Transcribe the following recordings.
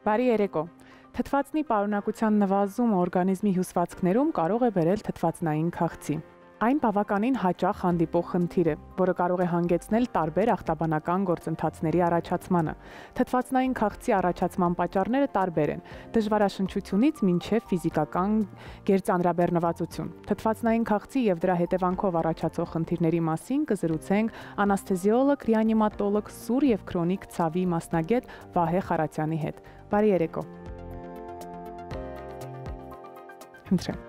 Բարի երեկո։ Թթվածնի պարունակության նվազումը օրգանիզմի հյուսվածքներում կարող է բերել թթվածնային քաղցի։ Այն բավականին հաճախ հանդիպող խնդիր է, որը կարող է հանգեցնել տարբեր ախտաբանական գործընթացների առաջացմանը։ Թթվածնային քաղցի առաջացման պատճառները տարբեր են՝ դժվարաշնչությունից մինչև ֆիզիկական գերծանրաբեռնվածություն։ Թթվածնային քաղցի եւ դրա հետևանքով առաջացող խնդիրների մասին կզրուցենք անեսթեզիոլոգ, ռեանիմատոլոգ, սուր եւ քրոնիկ ցավի մասնագետ Վահե Խարատյանի հետ։ Բարի երեկո։ Խնդրեմ։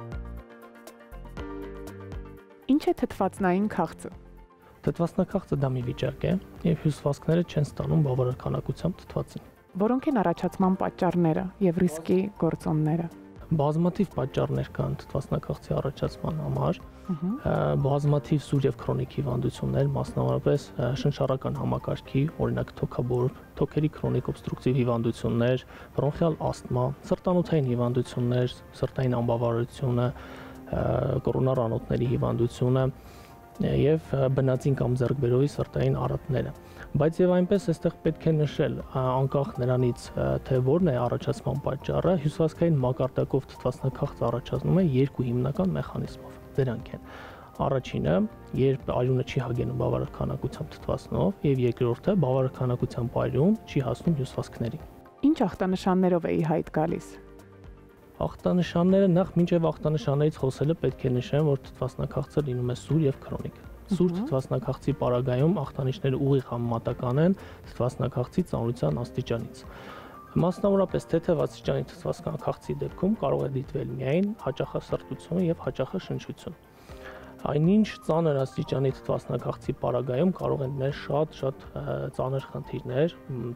Ինչ է թթվածնային քաղցը։ Թթվածնաքաղցը դա մի վիճակ է, եւ հյուսվածքները չեն ստանում բավարար քանակությամբ թթվածին։ Որոնք են առաջացման պատճառները եւ ռիսկի գործոնները։ Բազմաթիվ պատճառներ կան թթվածնաքաղցի առաջացման համար, բազմաթիվ սուր եւ քրոնիկ հիվանդություններ, մասնավորապես շնչառական համակարգի, օրինակ թոքերի քրոնիկ օբստրուկտիվ հիվանդություններ, բրոնխիալ ասթմա, սրտանոթային հիվանդություններ, սրտային անբավարարությունը, կորոնար անոթների հիվանդությունը եւ բնածին կամ ձեռքբերովի սրտային արատները։ Բայց եւ այնպես այստեղ պետք է նշել, անկախ նրանից, թե որն է առաջացման պատճառը, հյուսվածքային մակարդակով թթվածնաքաղց առաջացնում է երկու հիմնական մեխանիզմով։ Դրանք են. առաջինը, երբ արյունը չի հագենում բավարար քանակությամբ թթվածնով, եւ երկրորդը, բավարար քանակությամբ արյուն չի հասնում հյուսվածքներին։ Ինչ ախտանշաններով է ի հայտ գալիս։ Ախտանշանները նախ մինչև ախտանշաններից խոսելը պետք է նշեմ, որ թթվածնաքաղցը լինում է սուր եւ քրոնիկ։ Սուր թթվածնաքաղցի պարագայում ախտանիշները ուղիղ համեմատական են թթվածնաքաղցի ծանրության աստիճանից։ Մասնավորապես թեթև աստիճանի թթվածնաքաղցի դեպքում կարող է դիտվել միայն հաճախասրտություն եւ հաճախաշնչություն։ Այնինչ ծանր աստիճանի թթվածնաքաղցի պարագայում կարող են լինել շատ ծանր խնդիրներ,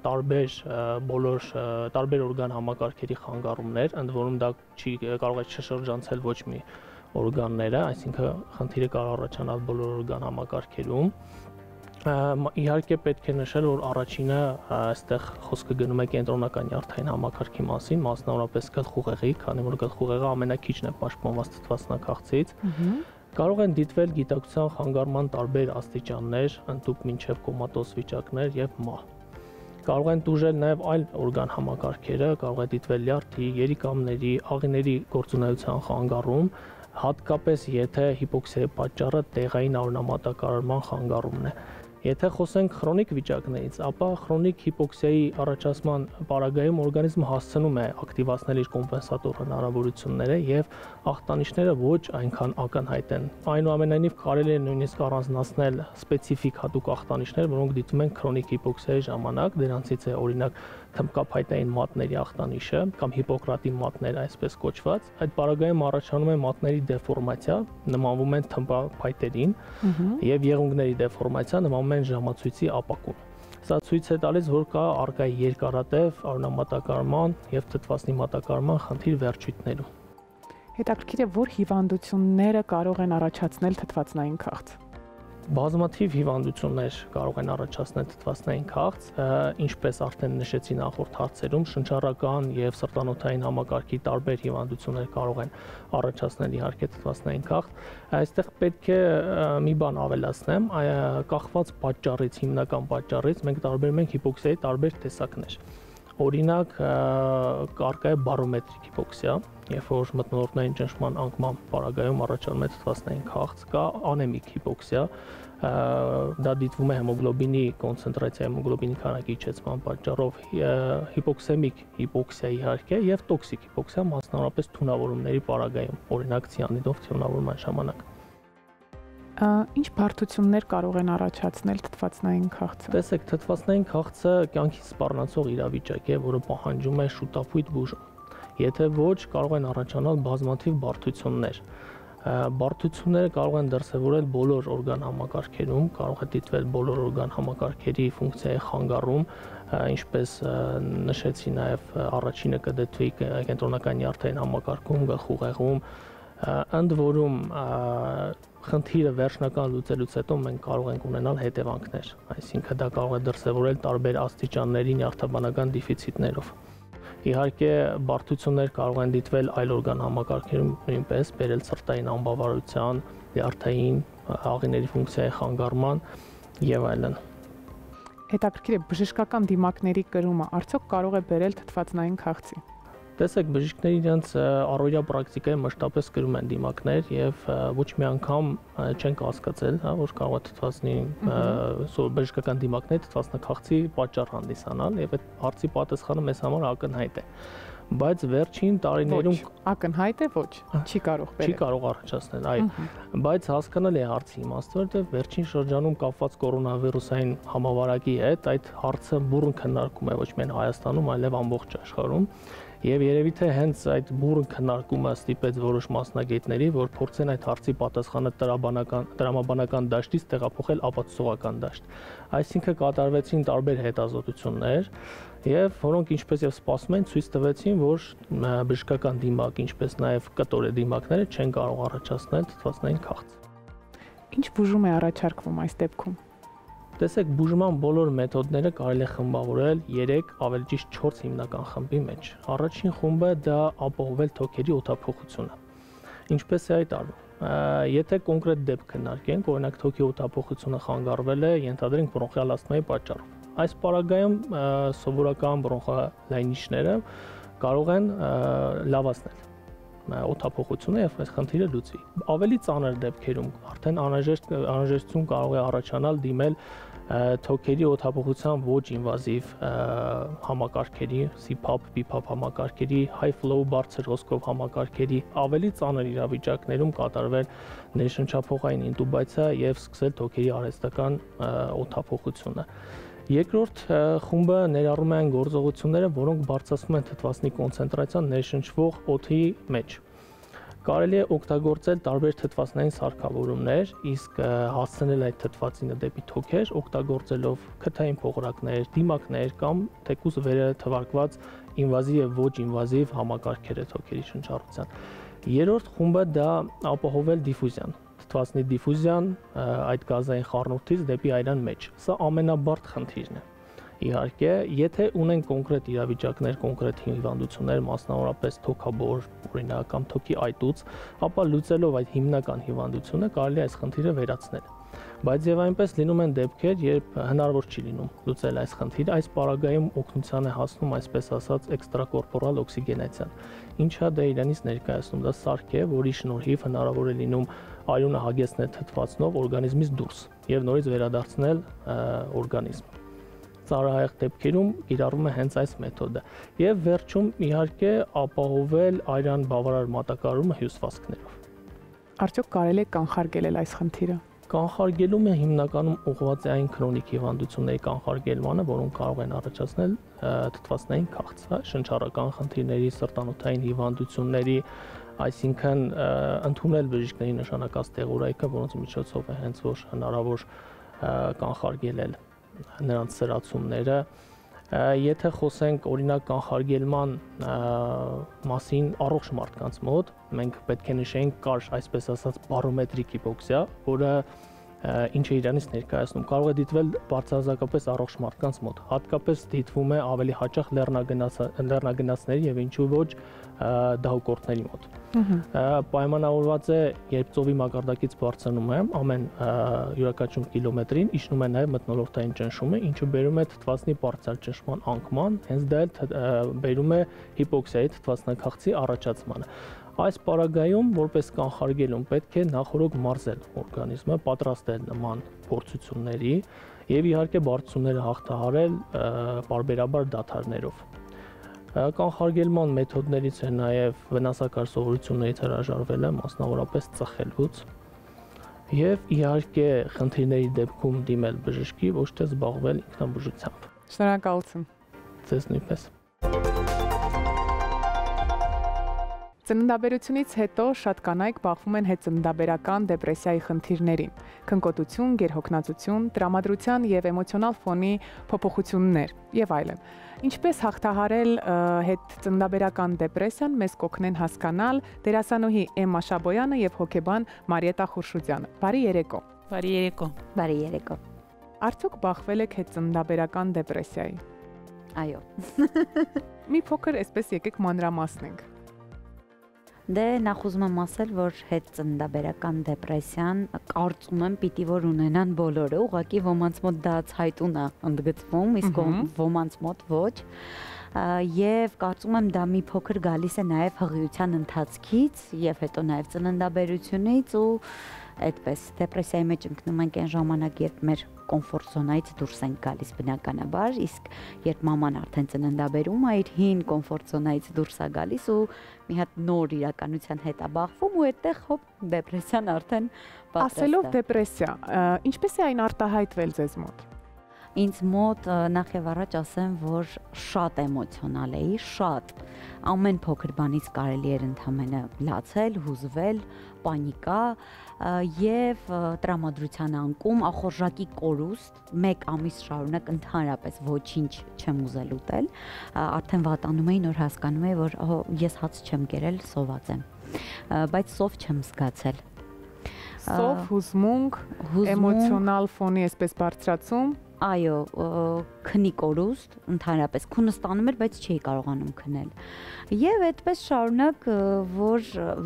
տարբեր օրգան համակարգերի խանգարումներ, ընդ որում դա չի կարող է չշրջանցել ոչ մի օրգանները, այսինքն խնդիրը կարող առաջանալ բոլոր օրգան համակարգերում։ Իհարկե պետք է նշել, որ առաջինը այստեղ խոսքը գնում է կենտրոնական նյարդային համակարգի մասին, մասնավորապես գլխուղեղի, քանի որ գլխուղեղը ամենաքիչն է պաշտպանված թթվածնաքաղցից։ Կարող են դիտվել գիտակցության խանգարման տարբեր աստիճաններ, ընդհուպ մինչև կոմատոզ վիճակներ եւ մահ։ Կարող են տուժել նաեւ այլ օրգան համակարգերը, կարող է դիտվել լյարդի, երիկամների, աղիների գործունեության խանգարում, հատկապես եթե հիպոքսիայի պատճառը տեղային արյունամատակարարման խանգարումն է։ Եթե խոսենք քրոնիկ վիճակներից, ապա քրոնիկ հիպոքսիայի առաջացման պարագայում օրգանիզմը հասցնում է ակտիվացնել իր կոմպենսատոր հնարավորությունները եւ ախտանիշները ոչ այնքան ակնհայտ են։ Այնուամենայնիվ կարելի է նույնիսկ առանձնացնել սպეციფიկ հատուկ ախտանիշներ, որոնք դիտում են քրոնիկ հիպոքսիայի ժամանակ, դրանցից է օրինակ թմբկափայտային մատների ախտանիշը կամ հիպոկրատի մատներ այսպես կոչված։ Այդ պարագայում առաջանում է մատների դեֆորմացիա, նմանվում են թմբկափայտերին եւ եղունգների դեֆորմացիա նմանվում են ժամացույցի ապակուն։ Սա ցույց է տալիս, որ կա առկա երկարատև արյունամատակարարման եւ թթվածնի մատակարարման խնդիր վերջույթներում։ Հետաքրքիր է, որ հիվանդությունները կարող են առաջացնել թթվածնային քաղց։ Բազմաթիվ հիվանդություններ կարող են առաջացնել թթվածնային քաղց, ինչպես արդեն նշեցի նախորդ հարցերում, շնչառական եւ սրտանոթային համակարգի տարբեր հիվանդություններ կարող են առաջացնել իհարկե թթվածնային քաղց։ Այստեղ պետք է մի բան ավելացնեմ, կախված պատճառից, հիմնական պատճառից մենք տարբերում ենք հիպոքսիայի տարբեր տեսակներ։ Օրինակ, կարգա է բարոմետրիկ հիպոքսիա, երբ որ մթնոլորտային ճնշման անկման պարագայում առաջանում է թթվածնային քաղց, կա անեմիկ հիպոքսիա, դա դիտվում է հեմոգլոբինի կոնցենտրացիա, հեմոգլոբինի քանակի իջեցման պատճառով, հիպոքսեմիկ հիպոքսիա իհարկե եւ տոքսիկ հիպոքսիա, մասնավորապես թունավորումների պարագայում, օրինակ ցիանիդով թունավորման ժամանակ։ Ինչ բարդություններ կարող են առաջացնել թթվածնային քաղցը։ Տեսեք, թթվածնային քաղցը կյանքի սպառնացող իրավիճակ է, որը պահանջում է շուտապույտ բուժում։ Եթե ոչ, կարող են առաջանալ բազմաթիվ բարդություններ։ Բարդությունները կարող են դրսևորել բոլոր օրգան համակարգերում, կարող է դիտվել բոլոր օրգան համակարգերի ֆունկցիայի խանգարում, ինչպես նշեցի նաև առաջինը կդիտվի կենտրոնական նյարդային համակարգում, գլխուղեղում, ընդ որում խնդիրը վերջնական լուծելուց հետո մենք կարող ենք ունենալ հետևանքներ, այսինքն դա կարող է դրսևորել տարբեր աստիճանների նյարդաբանական դեֆիցիտներով։ Իհարկե, բարդություններ կարող են դիտվել այլ օրգան համակարգերում նույնպես, բերել սրտային անբավարարության, լյարդային աղիների ֆունկցիայի խանգարման եւ այլն։ Հետաքրքիր է, բժշկական դիմակների կրումը արդյոք կարող է բերել թթվածնային քաղցի։ Տեսեք, բժիշկները իրենց առօրյա պրակտիկայի մշտապես կրում են դիմակներ եւ ոչ մի անգամ չեն կասկածել, հա, որ կարող է թթվածնի բժշկական դիմակներ թթվածնաքաղցի պատճառ հանդիսանալ եւ այդ հարցի պատասխանը մեզ համար ակնհայտ է։ Բայց վերջին տարիներում ակնհայտ է ոչ, չի կարող բերել։ Չի կարող առաջացնել, այո, բայց հասկանալի է հարցի իմաստը, որտեղ վերջին շրջանում կապված կորոնավիրուսային համավարակի հետ այդ հարցը բուռն քննարկում է ոչ միայն Հայաստանում, այլև ամբողջ աշխարհում։ Եվ երևի թե հենց այդ բուռն քննարկումը ստիպեց որոշ մասնագետների, որ փորձեն այդ հարցի պատասխանը տրամաբանական դաշտից տեղափոխել ապացուցողական դաշտ։ Այսինքն կատարվեցին տարբեր հետազոտություններ, եւ որոնք ինչպես եւ սպասում են ցույց տվեցին, որ բժշկական դիմակ, ինչպես նաեւ կտորե դիմակները չեն կարող առաջացնել թթվածնային քաղց։ Ինչ բուժում է առաջարկվում այս դեպքում։ Տեսեք, բուժման բոլոր մեթոդները կարելի է խմբավորել 3, ավելի ճիշտ 4 հիմնական խմբի մեջ։ Առաջին խումբը դա ապահովել թոքերի օդափոխությունը։ Ինչպես է այդ արվում։ Եթե կոնկրետ դեպք քննարկենք, օրինակ թոքի օդափոխությունը խանգարվել է, ենթադրենք բրոնխիալ ասթմայի պատճառով։ Այս պարագայում սովորական բրոնխոլայնիչները կարող են լավացնել օդափոխությունը եւ այս խնդիրը լուծվի։ Ավելի ծանր դեպքերում արդեն անհրաժեշտություն կարող է առաջանալ դիմել թոքերի օդափոխության ոչ ինվազիվ համակարգերի, CPAP, BiPAP համակարգերի, high flow բարձր հոսքով համակարգերի, ավելի ծանր իրավիճակներում կատարվել ներշնչափողային ինտուբացիա եւ սկսել թոքերի արհեստական օդափոխությունը։ Երկրորդ խումբը ներառում է այն գործողությունները, որոնք բարձրացնում են թթվածնի կոնցենտրացիան ներշնչվող օդի մեջ։ Կարելի է օգտագործել տարբեր թթվածնային սարքավորումներ, իսկ հասցնել այդ թթվածինը դեպի թոքեր, օգտագործելով քթային փողրակներ, դիմակներ կամ թեկուզ վերերը թվարկված ինվազիվ եւ ոչ ինվազիվ համակարգեր թոքերի շնչառության։ Երրորդ խումբը դա ապահովել դիֆուզիան։ Թթվածնի դիֆուզիան այդ գազային խառնուրդից դեպի այրան մեջ։ Սա ամենաբարդ խնդիրն է։ Իհարկե, եթե ունեն կոնկրետ իրավիճակներ, կոնկրետ հիվանդություններ, մասնավորապես թոքաբոր, օրինակ կամ թոքի այտուց, ապա լուծելով այդ հիմնական հիվանդությունը կարելի է այս խնդիրը վերացնել։ Բայց եւ այնպես լինում են դեպքեր, երբ հնարավոր չի լինում լուծել այս խնդիրը, այս պարագայում օգնության է հասնում այսպես ասած էքստրակորպորալ օքսիգենացիան, ինչը դա իրենից ներկայացնում, դա սարք է, որի շնորհիվ հնարավոր է լինում արյունը հագեցնել թթվածնով օրգանիզմից դուրս եւ նորից վերադարձնել օրգանիզմ։ Ծառայեղ դեպքերում կիրառվում է հենց այս մեթոդը եւ վերջում իհարկե ապահովել արյան բավարար մատակարարումը հյուսվածքներով։ Արդյոք կարելի է կանխարգելել այս խնդիրը։ Կանխարգելումը հիմնականում ուղղված է այն քրոնիկ հիվանդությունների կանխարգելմանը, որոնք կարող են առաջացնել թթվածնային քաղց, շնչառական խնդիրների, սրտանոթային հիվանդությունների, այսինքն ընդունել բժիշկների նշանակած տեղորայքը, որոնց միջոցով է հենց որ հնարավոր կանխարգելել նրանց սրացումները։ Եթե խոսենք օրինակ կանխարգելման մասին առողջ մարդկանց մոտ, մենք պետք է նշենք կար այսպես ասած բարոմետրիկ հիպոքսիա, որը ինչը իրանից ներկայացնում կարող է դիտվել բարձրազեկապես առողջ մարդկանց մոտ, հատկապես դիտվում է ավելի հաճախ լեռնագնացների եւ ինչու ոչ դահուկորդների մոտ։ Պայմանավորված է, երբ ծովի մակարդակից բարձրանում է ամեն յուրաքանչյուր կիլոմետրին, իջնում է նաև մթնոլորտային ճնշումը, ինչը բերում է թթվածնի բարձր ճնշման անկման, հենց դա էլ բերում է հիպոքսիայի թթվածնաքաղցի առաջացմանը։ Այս պարագայում, որպես կանխարգելում, պետք է նախորոք մարզել օրգանիզմը, պատրաստել նման փորձությունների եւ իհարկե բարդությունները հաղթահարել պարբերաբար դադարներով։ Կանխարգելման մեթոդներից է նաև վնասակար սովորություններից հրաժարվելը, մասնավորապես ծխելուց եւ իհարկե խնդիրների դեպքում դիմել բժշկի, ոչ թե զբաղվել ինքնաբուժությամբ։ Շնորհակալություն։ Ձեզ նույնպես։ Ծննդաբերությունից հետո շատ կանայք բախվում են հետծննդաբերական դեպրեսիայի խնդիրներին, քնկոտություն, գերհոգնածություն, տրամադրության եւ էմոցիոնալ ֆոնի փոփոխություններ եւ այլն։ Ինչպես հաղթահարել հետծննդաբերական դեպրեսիան, մեզ կօգնեն հասկանալ դերասանուհի Էմմա Շաբոյանը եւ հոգեբան Մարիետա Խուրշուդյանը։ Բարի երեկո։ Բարի երեկո։ Բարի երեկո։ Արդյոք բախվել եք հետծննդաբերական դեպրեսիայի։ Այո։ Մի փոքր այսպես եկեք մանրամասնենք։ Դե նախ ուզում եմ ասել, որ հետծննդաբերական դեպրեսիան կարծում եմ պիտի որ ունենան բոլորը, ուղղակի ոմանց մոտ դա ցայտուն է ընդգծվում, իսկ ոմանց մոտ ոչ։ Եվ կարծում եմ դա մի փոքր գալիս է նաև հղիության ընթացքից եւ հետո նաև ծննդաբերությունից ու այդպես դեպրեսիայի մեջ ընկնում ենք այն ժամանակ, երբ մեր կոմֆորտ զոնայից դուրս ենք գալիս բնականաբար, իսկ երբ մաման արդեն ծննդաբերում է, իր հին կոմֆորտ զոնայից դուրս է գալիս ու մի հատ նոր իրականության հետ է բախվում ու այդտեղ հոպ դեպրեսիան արդեն պատրաստ է։ Ասելով դեպրեսիա, ինչպես է այն արտահայտվել ձեզ մոտ։ Ինձ մոտ նախ եւ առաջ ասեմ, որ շատ էմոցիոնալ էի, շատ ամեն փոքր բանից կարելի էր ընդհանրապես լացել, հուզվել, պանիկա եւ տրամադրության անկում, ախորժակի կորուստ, 1 ամիս շարունակ ընդհանրապես ոչինչ չեմ ուզել ուտել, արդեն վատանում էի, նոր հասկանում էի, որ ես հաց չեմ կերել, սոված եմ, բայց սով չեմ զգացել։ Սով, հուզմունք, էմոցիոնալ ֆոնի այսպես բարձրացում։ Այո, քնի կորուստ, ընդհանրապես քունը ստանում էր, բայց չէի կարողանում քնել։ Եվ այդպես շարունակ, որ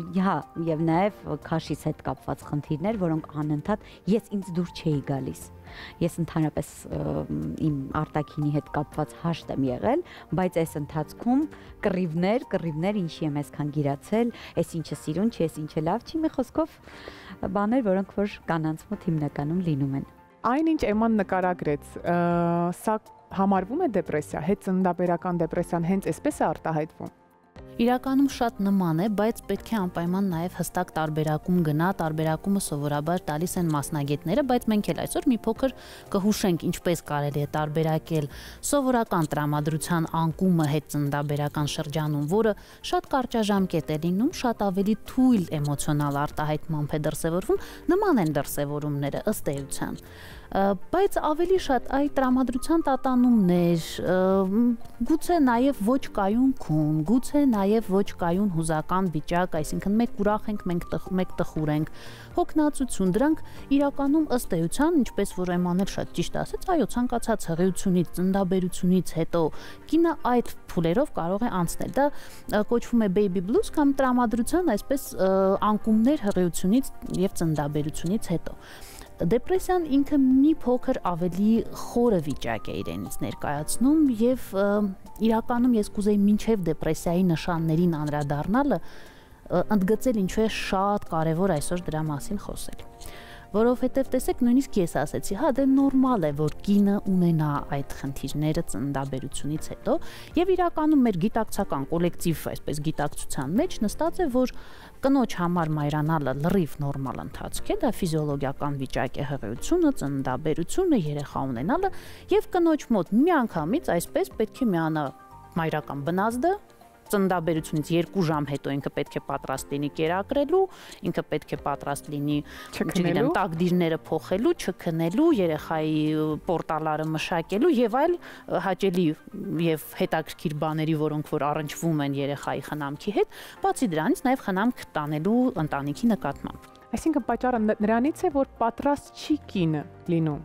եւ նաեւ քաշից հետ կապված խնդիրներ, որոնք անընդհատ ես ինձ դուր չէի գալիս։ Ես ընդհանրապես իմ արտաքինի հետ կապված հաշտ եմ եղել, բայց այս ընթացքում կռիվներ, ինչի եմ այսքան գիրացել, այս ինչը սիրուն չի, այս ինչը լավ չի, մի խոսքով բաներ, որոնք որ կանանց մոտ հիմնականում լինում են։ Այնինչ Էման նկարագրեց, սա համարվում է դեպրեսիա, հետծննդաբերական դեպրեսիան հենց այսպես է արտահայտվում։ Իրականում շատ նման է, բայց պետք է անպայման նաև հստակ տարբերակում գնա, տարբերակումը սովորաբար տալիս են մասնագետները, բայց մենք էլ այսօր մի փոքր կհուշենք ինչպես կարելի է տարբերակել սովորական տրամադրության անկումը հետծննդաբերական շրջանում, որը շատ կարճաժամկետ է լինում, շատ ավելի թույլ էմոցիոնալ արտահայտմամբ է դրսևորվում, նման են դրսևորումները ըստ էության։ Բայց ավելի շատ այ տրամադրության տատանումներ, գուցե նաև ոչ կայուն քուն, գուցե նաև ոչ կայուն հուզական վիճակ, այսինքն մեկ ուրախ ենք, մեկ տխուր ենք, հոգնածություն, դրանք իրականում ըստ էության, ինչպես որ Էման էլ շատ ճիշտ ասեց, այո, ցանկացած հղիությունից, ծննդաբերությունից հետո կինը այդ փուլերով կարող է անցնել։ Դա կոչվում է baby blues կամ տրամադրության այսպես անկումներ հղիությունից եւ ծննդաբերությունից հետո։ Դեպրեսիան ինքը մի փոքր ավելի խորը վիճակ է իրենից ներկայացնում եւ իրականում ես կուզեի մինչեւ դեպրեսիայի նշաններին անդրադառնալը ընդգծել ինչու է շատ կարեւոր այսօր դրա մասին խոսել։ Որովհետև տեսեք, նույնիսկ ես ասեցի, հա դե նորմալ է, որ կինը ունենա այդ խնդիրները ծննդաբերությունից հետո, եւ իրականում մեր գիտակցական կոլեկտիվ, այսպես գիտակցության մեջ նստած է, որ կնոջ համար մայրանալը լրիվ նորմալ ընթացք է, դա ֆիզիոլոգիական վիճակ է հղիությունը, ծննդաբերությունը, երեխա ունենալը, եւ կնոջ մոտ միանգամից այսպես պետք է միանա մայրական բնազդը, ծննդաբերությունից 2 ժամ հետո ինքը պետք է պատրաստ լինի կերակրելու, ինքը պետք է պատրաստ լինի, չգիտեմ, տակդիրները փոխելու, չքնելու, երեխայի պորտալարը մշակելու եւ այլ հաճելի եւ հետաքրքիր բաների, որոնք որ առնչվում են երեխայի խնամքի հետ, բացի դրանից նաեւ խնամք տանելու ընտանիքի նկատմամբ։ Այսինքն պատճառը նրանից է, որ պատրաստ չի կինը լինում։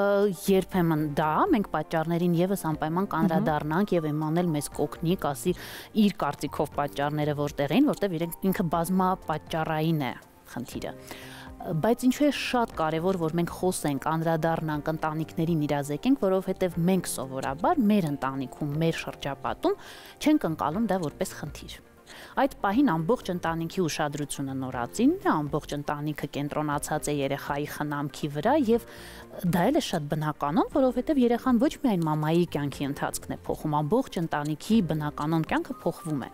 Երբեմն դա մենք պատճառներին եւս անպայման կանդրադառնանք եւ Էմանել մեզ կօգնի, ասի իր կարծիքով պատճառները որտեղ են, որտեղ ինքը բազմապատճառային է խնդիրը։ Բայց ինչու է շատ կարևոր, որ մենք խոսենք, անդրադառնանք, ընտանիքներին իրազեկենք, որովհետեւ մենք սովորաբար մեր ընտանիքում, մեր շրջապատում չենք ընկալում դա որպես խնդիր։ Այդ պահին ամբողջ ընտանիքի ուշադրությունը նորածինն է, ամբողջ ընտանիքը կենտրոնացած է երեխայի խնամքի վրա եւ դա էլ է շատ բնականon, որովհետեւ երեխան ոչ միայն մամայի կյանքի ընթացքն է փոխում, ամբողջ ընտանիքի բնականon կյանքը փոխվում է։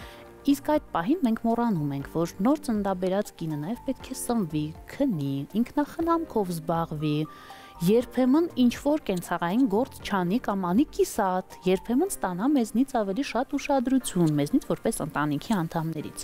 Իսկ այդ պահին մենք մոռանում ենք, որ նոր ծննդաբերած կինը նաև պետք է սնվի, քնի, ինքնախնամքով զբաղվի, երբեմն ինչ-որ կենցաղային գործ չանի կամ անի կիսատ, երբեմն ստանա մեզնից ավելի շատ ուշադրություն, մեզնից որպես ընտանիքի անդամներից։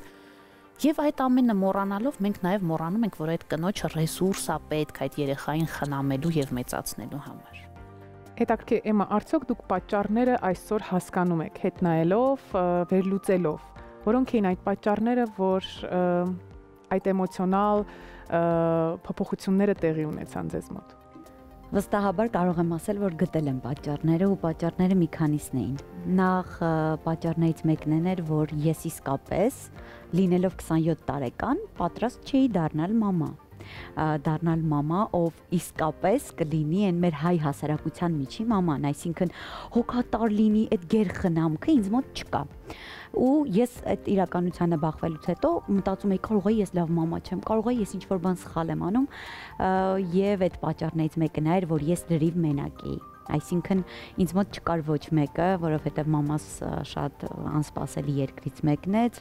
Եվ այդ ամենը մոռանալով մենք նաև մոռանում ենք, որ այդ կնոջ ռեսուրս է պետք այդ երեխային խնամելու եւ մեծացնելու համար։ Հետաքրքիր Էմա, արդյոք դուք պատճառները այսօր հասկանում եք, հետ նայելով, վերլուծելով, որոնք էին այդ պատճառները, որ այդ էմոցիոնալ փոփոխությունները տեղի ունեցան ձեզ մոտ։ Վստահաբար կարող եմ ասել, որ գտել եմ պատճառները ու պատճառները մի քանիսն էին։ Նախ պատճառներից մեկն էր, որ ես իսկապես լինելով 27 տարեկան պատրաստ չէի դառնալ մամա, ով իսկապես կլինի այն մեր հայ հասարակության միջի մաման, այսինքն հոգատար լինի, այդ գերխնամքը ինձ մոտ չկա։ Ու ես այդ իրականությանը բախվելուց հետո մտածում էի, կարող է ես լավ մամա չեմ, կարող է ես ինչ-որ բան սխալ եմ անում, եւ այդ պատճառներից մեկը նա էր, որ ես լրիվ մենակ էի։ Այսինքն ինձ մոտ չկար ոչ մեկը, որովհետև մամաս շատ անսպասելի երկրից մեկնեց,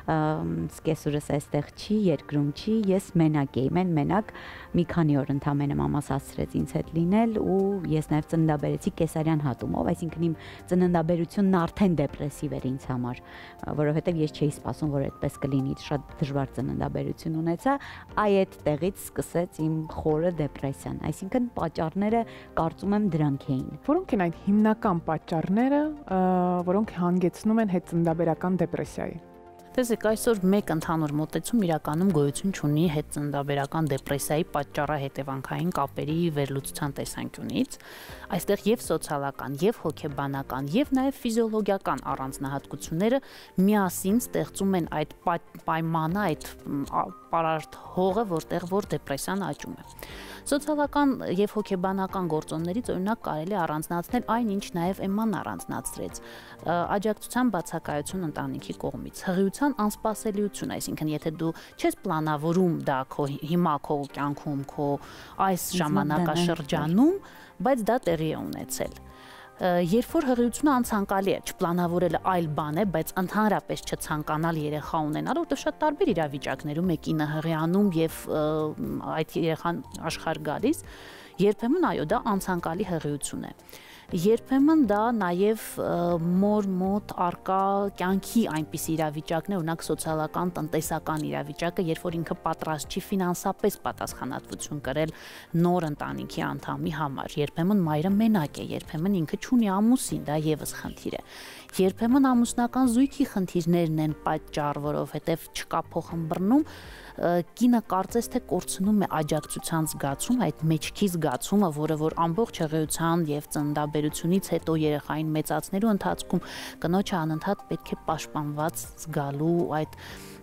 սկեսուրս այստեղ չի, երկրում չի, ես մենակ էի, մենակ մի քանի օր ընդամենը մամաս ասացրեց ինձ հետ լինել ու ես նաև ծննդաբերեցի կեսարյան հատումով, այսինքն իմ ծննդաբերությունն արդեն դեպրեսիվ էր ինձ համար, որովհետև ես չէի սպասում, որ այդպես կլինի, շատ դժվար ծննդաբերություն ունեցա, այդ տեղից սկսեց իմ խորը դեպրեսիան, այսինքն պատճառները կարծում եմ դրանք Որոնք են այդ հիմնական պատճառները, որոնք հանգեցնում են հետծննդաբերական դեպրեսիայի։ Տեսեք, այսօր մեկ ընդհանուր մոտեցում իրականում գոյություն չունի հետծննդաբերական դեպրեսիայի պատճառահետևանքային կապերի վերլուծության տեսանկյունից։ Այստեղ եւ սոցիալական, եւ հոգեբանական, եւ նաեւ ֆիզիոլոգիական առանձնահատկությունները միասին ստեղծում են այդ պայմանը, այդ պարարտ հողը, որտեղ դեպրեսիան աճում է։ Սոցիալական եւ հոգեբանական գործոններից օրինակ կարելի է առանձնացնել այն, ինչ նաեւ Էմման առանձնացրեց, աջակցության բացակայություն ընտանիքի կողմից, հղիության անսպասելիություն, այսինքն եթե դու չես պլանավորում դա հիմա քո կյանքում, քո այս ժամանակաշրջանում, բայց դա տեղի է ունեցել։ Երբ որ հղիությունը անցանկալի է, չպլանավորելը այլ բան է, բայց ընդհանրապես չցանկանալ երեխա ունենալ, որտեղ շատ տարբեր իրավիճակներում մեկինը հղիանում եւ այդ երեխան աշխարհ գալիս, երբեմն այո, դա անցանկալի հղիություն է։ Երբեմն դա նաև մոր մոտ արկա կյանքի այնպիսի իրավիճակն է, օրինակ սոցիալական, տնտեսական իրավիճակը, երբ որ ինքը պատրաստ չի ֆինանսապես պատասխանատվություն կրել նոր ընտանիքի անդամի համար։ Երբեմն մայրը մենակ է, երբեմն ինքը չունի ամուսին, դա եւս խնդիր է։ Երբեմն ամուսնական զույգի խնդիրներն են պատճառ, որովհետև չկա փոխըմբռնում, կինը կարծես թե կորցնում է աջակցության զգացում, այդ մեջքի զգացումը, որը որ ամբողջ հղիության եւ ծննդաբերությունից հետո երեխային մեծացնելու ընթացքում կնոջը անընդհատ պետք է պաշտպանված զգալու այդ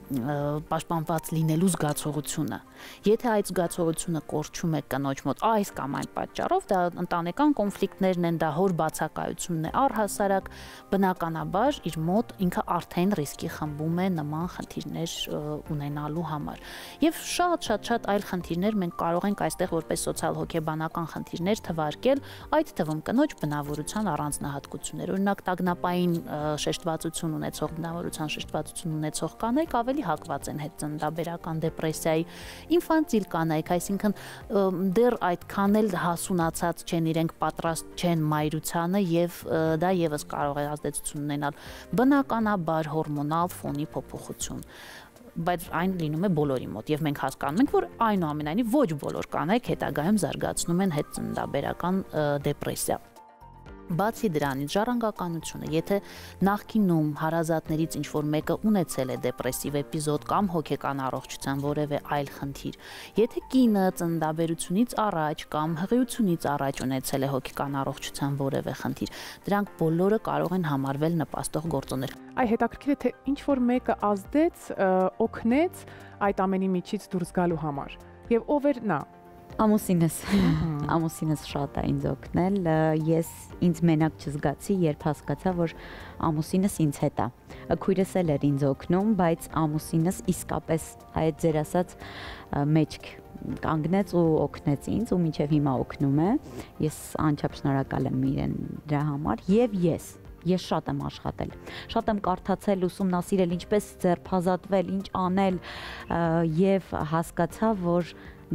պաշտպանված լինելու զգացողությունը։ Եթե այդ զգացողությունը կորչում է կնոջ մոտ այս կամ այն պատճառով, դա ընտանեկան կոնֆլիկտներն են, դա հոր բացակայությունն է, առհասարակ բնականաբար իր մոտ ինքը արդեն ռիսկի խմբում է նման խնդիրներ ունենալու համար։ Եվ շատ այլ խնդիրներ մենք կարող ենք այստեղ որպես սոցիալ-հոգեբանական խնդիրներ թվարկել, այդ թվում կնոջ բնավորության առանձնահատկություններ։ Օրինակ տագնապային շեշտվածություն ունեցող, բնավորության շեշտվածություն ունեցող կանայք ավելի հակված են հետծննդաբերական դեպրեսիայի, ինֆանտիլ կանայք, այսինքն դեռ այդքան էլ հասունացած չեն, իրենք պատրաստ չեն մայրությանը եւ դա եւս կարող է ազդեցություն ունենալ բնականաբար հորմոնալ ֆոնի փոփոխություն, բայց այն լինում է բոլորի մոտ եւ մենք հասկանում ենք, որ այնուամենայնիվ ոչ բոլոր կանայք հետագայում զարգացնում են հետծննդաբերական դեպրեսիա։ Բացի դրանից ժառանգականությունը, եթե նախկինում հարազատներից ինչ-որ մեկը ունեցել է դեպրեսիվ էպիզոդ կամ հոգեկան առողջության որևէ այլ խնդիր, եթե կինը ծննդաբերությունից առաջ կամ հղիությունից առաջ ունեցել է հոգեկան առողջության որևէ խնդիր, դրանք բոլորը կարող են համարվել նպաստող գործոններ։ Այ հետաքրքիր է, թե ինչ-որ մեկը ազդեց, օգնեց այդ ամենի միջից դուրս գալու համար։ Եվ ով էր նա։ Ամուսինս շատ է ինձ օգնել, ես ինձ մենակ չզգացի, երբ հասկացա, որ ամուսինս ինձ հետ է։ Քույրս էլ էր ինձ օգնում, բայց ամուսինս իսկապես այդ ձեր ասած մեջք կանգնեց ու օգնեց ինձ ու մինչև հիմա օգնում է։ Ես անչափ շնորհակալ եմ իրեն դրա համար եւ Ես շատ եմ աշխատել, շատ եմ կարդացել, ուսումնասիրել, ինչպես ձերբազատվել, ինչ անել եւ հասկացա, որ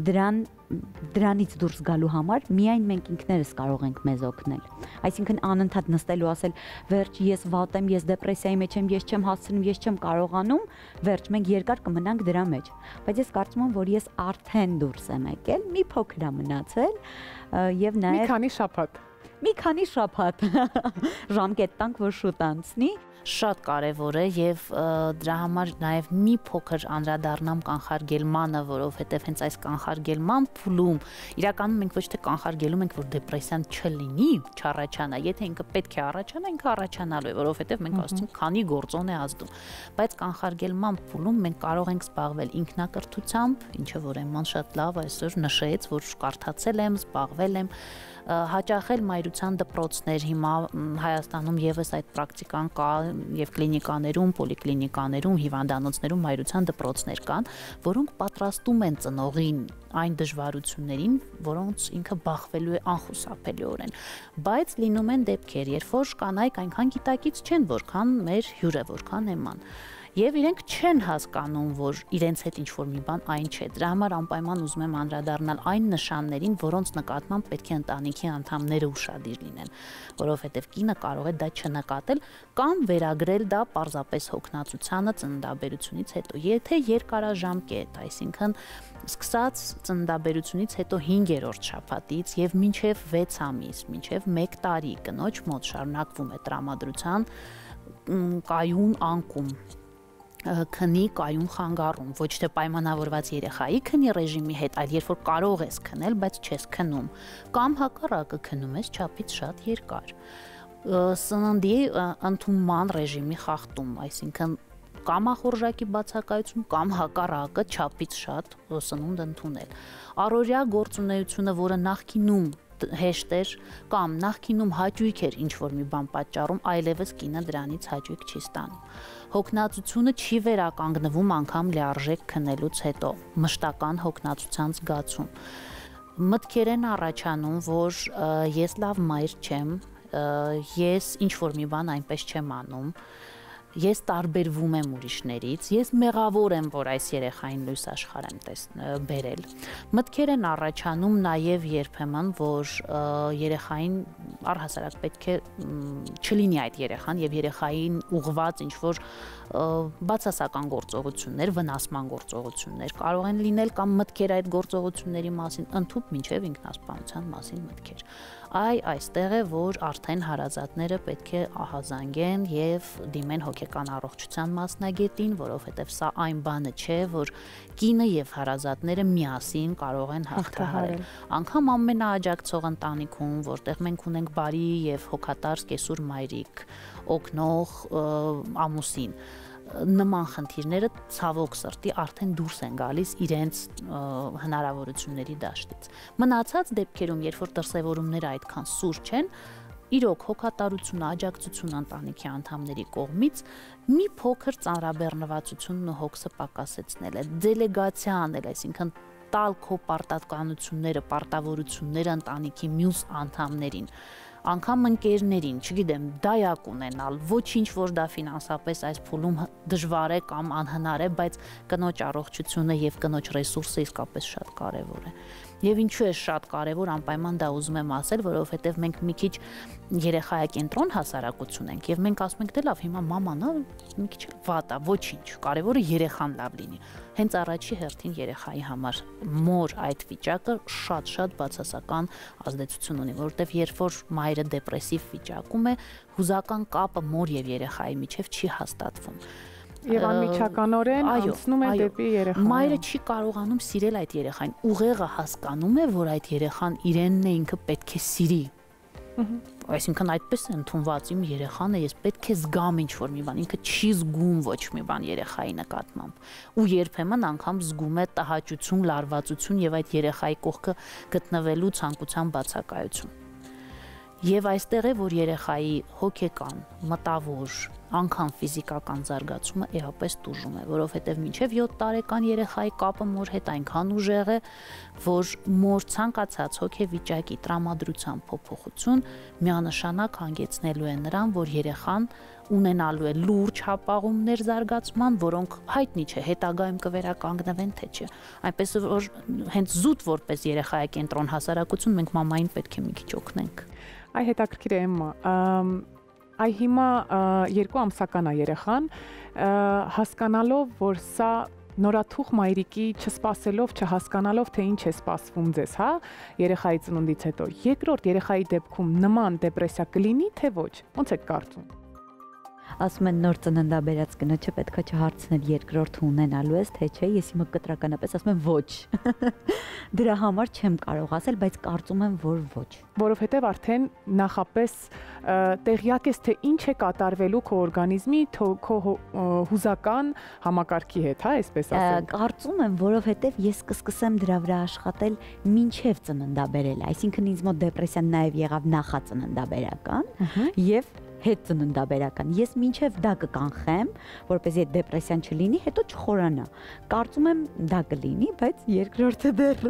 դրանից դուրս գալու համար միայն մենք ինքներս կարող ենք մեզ օգնել։ Այսինքն անընդհատ նստել ու ասել, վերջ ես վատ եմ, ես դեպրեսիայի մեջ եմ, ես չեմ հասցնում, ես չեմ կարողանում, վերջ մենք երկար կմնանք դրա մեջ։ Բայց ես կարծում եմ, որ ես արդեն դուրս եմ եկել, մի փոքր է մնացել եւ նաեւ մի քանի շաբաթ մի քանի շաբաթ ժամկետ տանք, որ շուտ անցնի։ շատ կարևոր է եւ դրա համար նաեւ մի փոքր անդրադառնամ կանխարգելմանը, որովհետեւ հենց այս կանխարգելման փուլում իրականում մենք ոչ թե կանխարգելում ենք, որ դեպրեսիան չլինի, չառաջանա, եթե ինքը պետք է առաջանա, ինքը առաջանալու է, որովհետեւ մենք ասում քանի գործոն է ազդում, բայց կանխարգելման փուլում մենք կարող ենք զբաղվել ինքնակրթությամբ, ինչը որ Էմման շատ լավ այսօր նշեց, որ կարդացել եմ, զբաղվել եմ, հաճախել մայրության դպրոցներ, հիմա Հայաստանում եւս այդ պրակտիկան կա եւ կլինիկաներում, պոլիկլինիկաներում, հիվանդանոցներում մայրության դպրոցներ կան, որոնք պատրաստում են ծնողին այն դժվարություններին, որոնց ինքը բախվելու է անխուսափելիորեն, բայց լինում են դեպքեր, երբ որ կանայք այնքան գիտակից չեն, որքան մեր հյուրը, որքան Էմման, եւ իրենք չեն հասկանում, որ իրենց հետ ինչ-որ մի բան այն չէ։ Դրա համար անպայման ուզում եմ անդրադառնալ այն նշաններին, որոնց նկատմամբ պետք է ընտանիքի անդամները ուշադիր լինեն, որովհետեւ կինը կարող է դա չնկատել կամ վերագրել դա պարզապես հոգնածությանը ծննդաբերությունից հետո։ Եթե երկարաժամկետ, այսինքն սկսած ծննդաբերությունից հետո 5-րդ շաբաթից եւ մինչեւ 6 ամիս, մինչեւ 1 տարի կնոջ մոտ շարունակվում է տրամադրության կայուն անկում, քնի կայուն խանգարում, ոչ թե պայմանավորված երեխայի քնի ռեժիմի հետ, այլ երբ որ կարող ես քնել, բայց չես քնում, կամ հակառակը քնում ես չափից շատ երկար։ Սննդի ընդունման ռեժիմի խախտում, այսինքն կամ ախորժակի բացակայություն, կամ հակառակը չափից շատ սնունդ ընդունել։ Առօրյա գործունեությունը, որը նախկինում հեշտ էր կամ նախկինում հաճույք էր ինչ-որ մի բան պատճառում, այլևս կինը դրանից հաճույք չի ստանում։ Հոգնածությունը չի վերականգնվում անգամ լիարժեք քնելուց հետո, մշտական հոգնածության զգացում։ Մտքեր են առաջանում, որ ես լավ մայր չեմ, ես ինչ-որ մի բան այնպես չեմ անում, ես տարբերվում եմ ուրիշներից, ես մեղավոր եմ, որ այս երեխային լույս աշխարհ եմ բերել։ Մտքեր են առաջանում նաև երբեմն, որ երեխային առհասարակ պետք է չլինի այդ երեխան եւ երեխային ուղղված ինչ-որ բացասական գործողություններ, վնասման գործողություններ կարող են լինել կամ մտքեր այդ գործողությունների մասին, ընդհանուր մինչև ինքնասպանության մասին մտքեր։ Այստեղ է, որ արդեն հարազատները պետք է ահազանգեն եւ դիմեն հոգեկան առողջության մասնագետին, որովհետեւ սա այն բանը չէ, որ կինը եւ հարազատները միասին կարող են հաղթահարել։ Անկամ ամենաաջակցող ընտանիքում, որտեղ մենք ունենք բարի եւ հոգատար կեսուր մայրիկ, օգնող ամուսին, նման խնդիրները ցավոք սրտի արդեն դուրս են գալիս իրենց հնարավորությունների դաշտից։ Մնացած դեպքերում, երբ որ դրսևորումները այդքան սուր չեն, իրոք հոգատարությունը, աջակցությունը ընտանիքի անդամների կողմից մի փոքր ծանրաբեռնվածությունն ու հոգսը պակասեցնել է, դելեգացիա անել, այսինքն տալ քո պարտականությունները, պարտավորությունները ընտանիքի մյուս անդամներին, անգամ ընկերներին, չգիտեմ, դայակ ունենալ, ոչինչ որ դա ֆինանսապես այս փուլում դժվար է կամ անհնար է, բայց կնոջ առողջությունը եւ կնոջ ռեսուրսը իսկապես շատ կարեւոր է։ Եվ ինչու է շատ կարեւոր, անպայման դա ուզում եմ ասել, որովհետեւ մենք մի քիչ երեխայակենտրոն հասարակություն ենք եւ մենք ասում ենք դե լավ, հիմա մաման մի քիչ վատ է, ոչինչ, կարեւորը երեխան լավ լինի։ Հենց առաջի հերթին երեխայի համար մոր այդ վիճակը շատ բացասական ազդեցություն ունի, որովհետեւ երբ որ մայրը դեպրեսիվ վիճակում է, հուզական կապը մոր եւ երեխայի միջեւ չի հաստատվում։ Եվ անմիջականորեն անցնում է դեպի երեխան։ Մայրը չի կարողանում սիրել այդ երեխային։ Ուղեղը հասկանում է, որ այդ երեխան իրենն է, ինքը պետք է սիրի։ Այսինքն այդպես է ընդունված իմ երեխան է, ես պետք է զգամ ինչ-որ մի բան, ինքը չի զգում ոչ մի բան երեխայի նկատմամբ։ Ու երբեմն անգամ զգում է տհաճություն, լարվածություն եւ այդ երեխայի կողքը գտնվելու ցանկության բացակայություն։ Եվ այստեղ է, որ երեխայի հոգեկան, մտավոր, անգամ ֆիզիկական զարգացումը էապես տուժում է, որովհետև մինչև 7 տարեկան երեխայի կապը մոր հետ այնքան ուժեղ է, որ մոր ցանկացած հոգեվիճակի տրամադրության փոփոխություն միանշանակ հանգեցնելու է նրան, որ երեխան ունենալու է լուրջ հապաղումներ զարգացման, որոնք հայտնի չէ, հետագայում կվերականգնվեն թե չէ։ Այնպես որ հենց զուտ որպես երեխայակենտրոն հասարակություն մենք մամային պետք է մի քիչ օգնենք։ Այ հետաքրքիր է Էմմա, այ հիմա 2 ամսական է երեխան, հասկանալով, որ սա նորաթուխ մայրիկի չսպասելով, չհասկանալով, թե ինչ է սպասվում ձեզ, հա, երեխայի ծնունդից հետո, երկրորդ երեխայի դեպքում նման դեպրեսիա կլինի, թե ոչ, ոնց եք կարծում։ Ասում են նոր ծննդաբերած կնոջը պետքա չհարցնել երկրորդ ունենալու ես, թե չէ, ես հիմա կտրականապես ասում եմ ոչ։ Դրա համար չեմ կարող ասել, բայց կարծում եմ, որ ոչ։ Որովհետև արդեն նախապես տեղյակ ես, թե ինչ է կատարվելու քո օրգանիզմի, քո հուզական համակարգի հետ, հա, այսպես ասեմ։ Կարծում եմ, որովհետև ես կսկսեմ դրա վրա աշխատել մինչև ծննդաբերելը, այսինքն ինձ մոտ դեպրեսիան նաև եղավ նախածննդաբերական եւ հետ ծննդաբերական։ Ես մինչև դա կկանխեմ, որպեսզի այդ դեպրեսիան չլինի, հետո չխորանա։ Կարծում եմ դա կլինի, բայց երկրորդը դեռ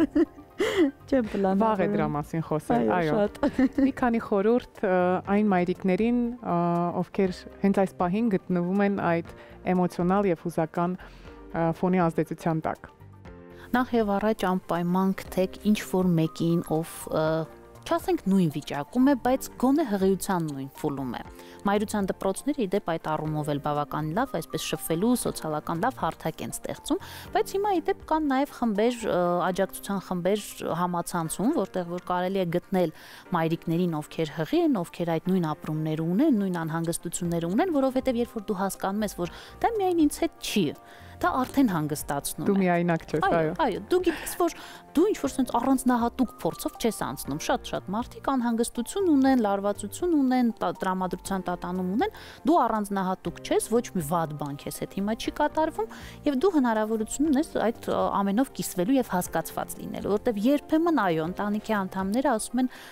չեմ պլանավորում։ Վաղ է դրա մասին խոսել, այո։ Մի քանի խորհուրդ այն մայրիկներին, ովքեր հենց այս պահին գտնվում են այդ էմոցիոնալ եւ հուզական ֆոնի ազդեցության տակ։ Նախ եւ առաջ անպայման գտեք ինչ որ մեկին, ով չասենք նույն վիճակում է, բայց գոնե հղիության նույն ֆուլում է։ Մայրության դպրոցները իդեպ այդ առումով էլ բավական լավ, այսպես շփվելու սոցիալական լավ հարթակ են ստեղծում, բայց հիմա իդեպ կան նաև խմբեր, աջակցության խմբեր համացանցում, որտեղ որ կարելի է գտնել մայրիկներին, ովքեր հղի են, ովքեր այդ նույն ապրումները ունեն, նույն անհանգստությունները ունեն, որովհետև երբ որ դու հասկանում ես, որ դա միայն ինձ հետ չի, դա արդեն հանգստացնում է։ Դու միայնակ չես, այո։ Այո, դու գիտես, որ դու ինչ որ sense առանձնահատուկ փորձով չես անցնում։ Շատ մարդիկ անհանգստություն ունեն, լարվածություն ունեն, տրամադրության տատանում ունեն, դու առանձնահատուկ չես, ոչ մի վատ բան քեզ հետ հիմա չի կատարվում, եւ դու հնարավորություն ունես այդ ամենով կիսվելու եւ հասկացված լինելու, որտեվ երբեմն այո, ընտանիքի անդամները ասում են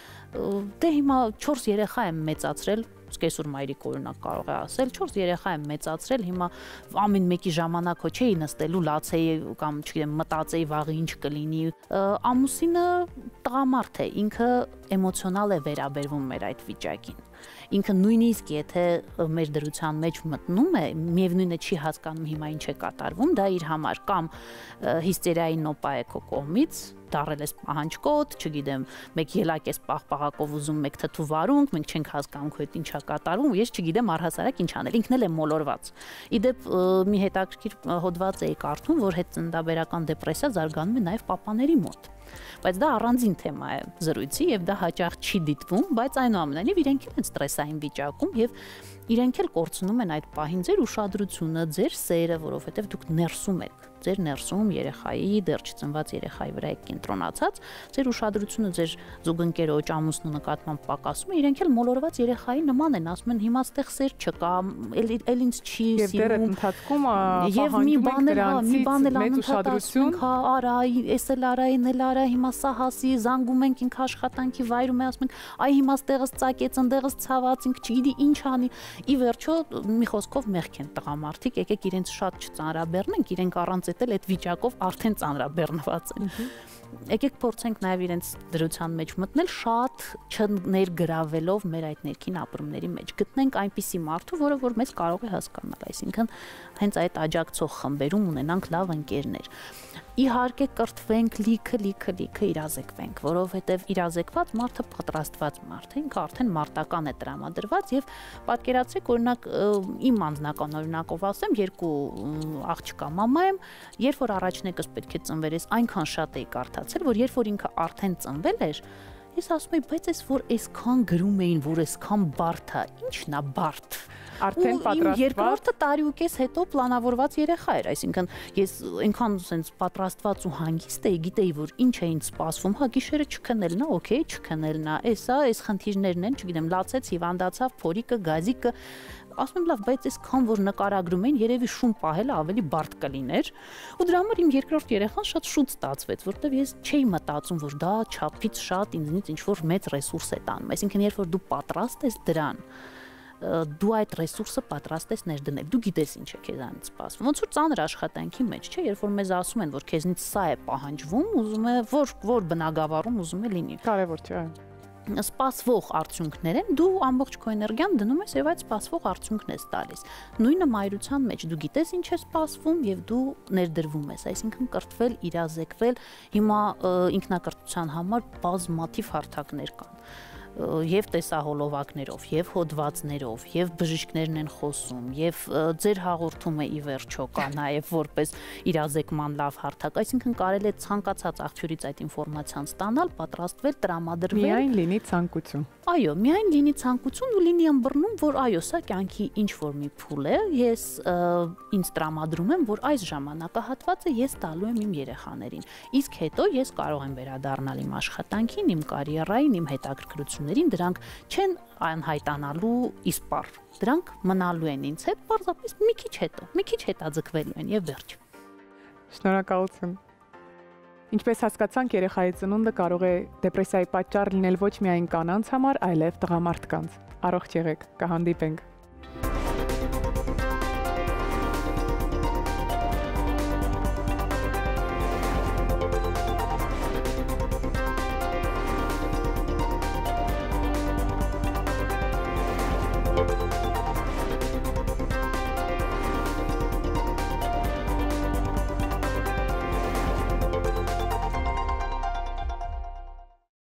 դե հիմա 4 երեխա եմ մեծացրել, սկեսուր մայրիկ օրինակ կարող է ասել, 4 երեխա եմ մեծացրել, հիմա ամեն մեկի ժամանակ հո չէի նստելու, լացեի կամ չգիտեմ, մտածեի վաղը ինչ կլինի։ Ամուսինը տղամարդ է, ինքը էմոցիոնալ է վերաբերվում մեր այդ վիճակին։ Ինքը նույնիսկ եթե մեր դրության մեջ մտնում է, միևնույնն է չի հասկանում հիմա ինչ է կատարվում, դա իր համար կամ հիստերիայի նոպա է քո կողմից, դարել ես պահանջկոտ, չգիտեմ, մեկ ելակ ես պաղպաղակով ուզում, մեկ թթու վարունգ, մենք չենք հասկանում քո հետ ինչա կատարվում, ես չգիտեմ առհասարակ ինչ անել, ինքն էլ է մոլորված։ Իդեպ մի հետաքրքիր հոդված էի կարդում, որ հետծննդաբերական դեպրեսիա զարգանում է նաև պապաների մոտ։ Բայց դա առանձին թեմա է զրույցի եւ դա հաճախ չի դիտվում, բայց այնուամենայնիվ իրենք են ստրեսային վիճակում եւ իրենք էլ կորցնում են այդ պահին ձեր ուշադրությունը, ձեր սերը, որովհետեւ դուք ներսում եք, ձեր ներսում երեխայի, դեռ չծնված երեխայի վրա եք կենտրոնացած, ձեր ուշադրությունը ձեր զուգընկերոջ ամուսնու նկատմամբ պակասում է, իրենք էլ մոլորված երեխայի նման են, ասում են հիմա ստեղ սեր չկա, էլ ինձ չի սիրում։ Եվ մի բան էլ անընդհատ հա, արա, էս էլ արա, այն էլ արա, հիմա սա հասի, զանգում ենք ինքը աշխատանքի վայրում է, ասում ենք, այ հիմա ստեղս ծակեց, ընդեղս ցաված, ինքը չգիտի ինչ անի։ Ի վերջո մի խոսքով մեղք են տղամարդիկ, եկեք իրենց շատ չծանրաբեռնենք, իրենք առանց էլ այդ վիճակով արդեն ծանրաբեռնված են։ Եկեք փորձենք նաև իրենց դրության մեջ մտնել, շատ չներգրավելով մեր այդ ներքին ապրումների մեջ։ Գտնենք այնպիսի մարդու, որը որ մեզ կարող է հասկանալ, այսինքն հենց այդ աջակցող խմբերում ունենանք լավ ընկերներ։ Իհարկե կրթվենք, լիքը իրազեկվենք, որովհետև իրազեկված մարդը պատրաստված մարդ է, ինքը արդեն մարտական է տրամադրված եւ պատկերացրեք օրինակ իմ անձնական օրինակով ասեմ, 2 աղջկա մամա եմ, երբ որ առաջնեկս պետք է ծնվեր, ես այնքան շատ էի կարդացել, որ երբ որ ինքը արդեն ծնվել էր, ես ասում եի, բայց ես որ այսքան գրում էին, որ այսքան բարդ է, ի՞նչն է բարդ։ Արդեն պատրաստված։ Երկրորդը տարի ու կես հետո պլանավորված երեխա էր, այսինքն ես այնքան sense պատրաստված ու հանգիստ էի, գիտեի, որ ինչ է ինձ սպասվում, հա գիշերը չքնելն է, օքեյ, չքնելն է, այս խնդիրներն են, չգիտեմ, լացեց, հիվանդացավ, փորիկը, գազիկը, ասում եմ լավ, բայց այսքան որ նկարագրում են, երևի շուն պահելը ավելի բարդ կլիներ, ու դրա համար իմ երկրորդ երեխան շատ շուտ ստացվեց, որտեվ ես չէի մտածում, որ դա չափից շատ ինձնից ինչ որ մեծ ռեսուրս է տանում, այսինքն երբ որ դու պատրաստ ես դրան, դու այդ ռեսուրսը պատրաստ ես ներդնել, դու գիտես ինչ է քեզանից սպասվում, ոնց որ ծանր աշխատանքի մեջ, չէ, երբ որ մեզ ասում են, որ քեզնից սա է պահանջվում, ուզում է որ բնագավառում ուզում է լինի։ Կարևոր չէ, այո։ Սպասվող արդյունքներ են, դու ամբողջ քո էներգիան դնում ես եւ այդ սպասվող արդյունքն ես տալիս։ Նույնը մայրության մեջ դու գիտես ինչ է սպասվում եւ դու ներդրվում ես, այսինքն կրթվել, իրազեկվել, հիմա ինքնակրթության համար բազմաթիվ հարթակներ կան։ եւ տեսահոլովակներով, եւ հոդվածներով, եւ բժիշկներն են խոսում, եւ ձեր հաղորդումը ի վերջո կա նաեւ որպես իրազեկման լավ հարթակ, այսինքն կարելի է ցանկացած աղբյուրից այդ ինֆորմացիան ստանալ, պատրաստվել, տրամադրվել։ Միայն լինի ցանկություն։ Այո, միայն լինի ցանկություն ու լինի ըմբռնում, որ այո, սա կյանքի ինչ որ մի փուլ է, ես ինձ տրամադրում եմ, որ այս ժամանակահատվածը ես տալու եմ իմ երեխաներին։ Իսկ հետո ես կարող եմ վերադառնալ իմ աշխատանքին, իմ կարիերային, իմ հետաքրքրություններին, դրանք չեն անհայտանալու իսպառ։ Դրանք մնալու են ինձ հետ, պարզապես մի քիչ հետաձգվելու են եւ վերջ։ Շնորհակալություն։ Ինչպես հասկացանք, երեխայի ծնունդը կարող է դեպրեսիայի պատճառ լինել ոչ միայն կանանց համար, այլև տղամարդկանց։ Առողջ եղեք, կհանդիպենք։